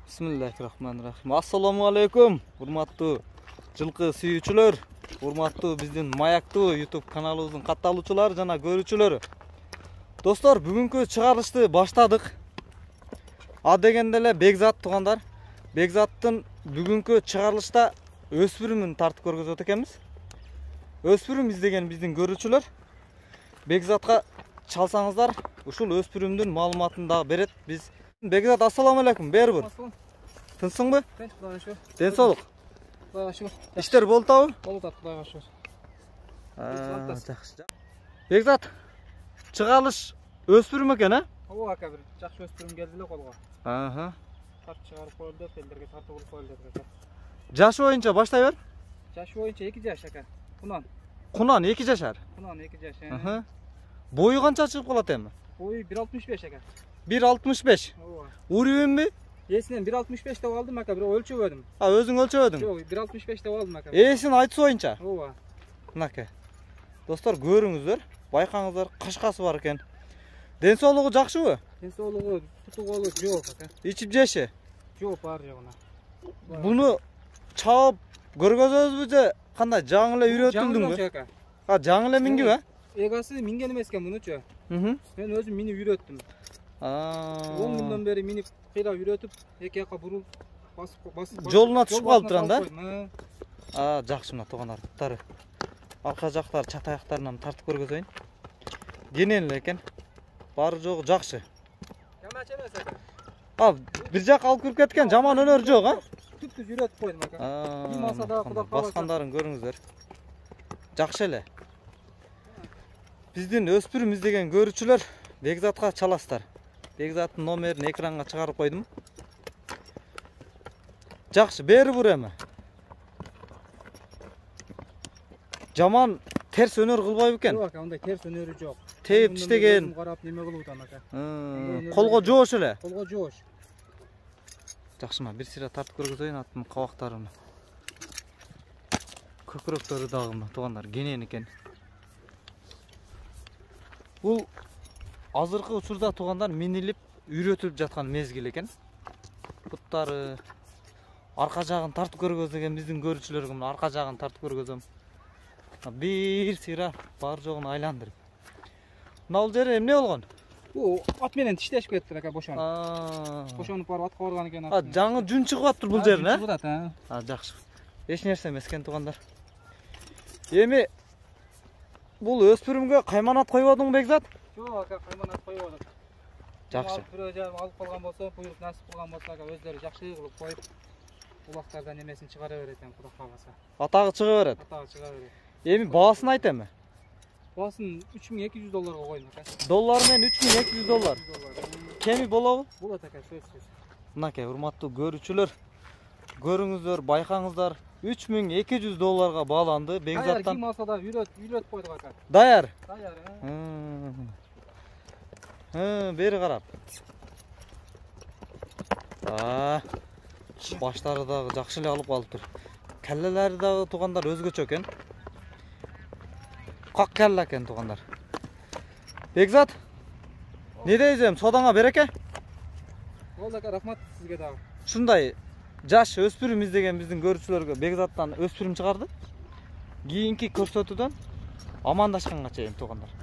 Bismillahirrahmanirrahim. Assalamu alaikum. Урматтуу жылкы сүйүүчүлөр, урматтуу биздин Маектүү YouTube каналыбыздын катталуучулары жана көрүүчүлөрү. Достор, бүгүнкү чыгарылышты баштадык. А дегенде эле Бекзат туугандар, Бекзаттын бүгүнкү чыгарылышта өспүрүмүн тартып көргөзөт экенбиз. Өспүрүм издеген биздин көрүүчүлөр Бекзатка чалсаңыздар, ушул өспүрүмдүн маалыматын дагы берет. Биз Бекзат, ассаламу алейкум. Бербир. Тынсыңбы? Ден соолук. Иштер болуп атабы? Болуп атат, Кудайга шүгүр. Жакшы. Бекзат, чыгарылыш өспүрүм экен, а? Ооба, ака, бир жакшы өспүрүм келди эле колго. Тарт чыгарып коюлду, элдерге тартып алып коюлду деп. Жашы боюнча баштай бер. Жашы боюнча 2 жаш, ака. Кунан 2 жашар. Кунан 2 жаш. Бою канча чыгып калат эми? Бою 1.65, ака. 1.65. Ооба. Урубумбу? Эсинен 1.65 деп алдым, ака, бирок өлчөбөдүм. Өзүң өлчөбөдүң? Жок, 1.65 деп алдым, ака. Эсин айтысы боюнча? Ооба. Мынаке. Достор, көрүңүздөр, байкаңыздар, кашкасы бар экен. Ден соолугу жакшыбы? Ден соолугу тутугулу жок, ака. Ичип жеши? Жок, бар жогуна. Буну чаап көргөзөбүзбү же кандай, жаңы эле үйрөтүлдүңбү? Жаңы ака. Жаңы эле мингиби, а? Эгасы минген эмес экен мунучу. Мен өзүм минип үйрөттүм. 10 мындан бери минип кыйра үйрөтүп, эки жака бурулуп, басып жолуна түшүп калыптыр анда. Жакшы, мына туугандар. Арка жактар, чат аяктарынан тартып көргөзөйүн. Денен эле экен. Баары жогу жакшы. Жаман эмес ака. Бир жака алып кирип кеткен, жаман өнөр жок, а? Түптүз үйрөтүп койдум, ака. Ким алса да Кудай кааласа. Баскандарын көрүңүздөр. Жакшы эле. Биздин өспүрүм издеген көрүүчүлөр Бекзатка чаласыздар. Бекзаттын номерин экранга чыгарып койдум. Жакшы, бери бур эми. Жаман терс өнөр кылбайбы экен? Жок, ака, андай терс өнөрү жок. Тээп иштеген. Карап неме кылып атам, ака. Колго жоош эле. Колго жоош. Жакшы, ма бир сыйра тартып көргөзөйүн аттын кабактарын. Көкүрөктөрү дагы туугандар кенен экен. Бул азыркы учурда туугандар минилип үйрөтүлүп жаткан мезгил экен. Буттары, арка жагын тартып көргөзгөн биздин көрүүчүлөргө мына арка жагын тартып көргөзөм. Бир сыйра бар жогун айландырып. Мына бул жери эмне болгон? Бул ат менен тиштешип кетти, ака, бошонуп. Бошонуп барып атка барган экен. Жаңы жүн чыгып аттыр бул жерин, Чыгып атат, жакшы. Эч нерсе эмес экен туугандар. Эми бул өспүрүмгө кайманат койбодуңбу, Бекзат? Жок, ака, кайманат койбодук. Жакшы. Бирөө жайым алып калган болсо, буйрук насип кылган болсо, ака, өздөрү жакшы кылып коюп, улактардан эмесин чыгара берет экен, Кудай кааласа. Атагы чыга берет. Атагы чыга берет. Эми баасын айт эми. Баасын $3200 койдум, ака. Доллар менен $3200. Кеми болобу? Болот, ака, сөзсүз. Мынакей, урматтуу көрүүчүлөр, көрүңүздөр, байкаңыздар, $3200 бааланды Бекзаттан. Ким алса да үйрөтүп койдук, ака. Даяр. Даяр, бери карап. Баштары дагы жакшы эле алып калыптыр. Келлелери дагы туугандар өзгөчө экен. Как келла экен туугандар. Бекзат, не дейсиң, содаңа береке? Болду, ака, рахмат сизге дагы. Ушундай жаш өспүрүм издеген биздин көрүүчүлөргө Бекзаттан өспүрүм чыгарды. Кийинки көрсөтүүдөн амандашканга чейин туугандар.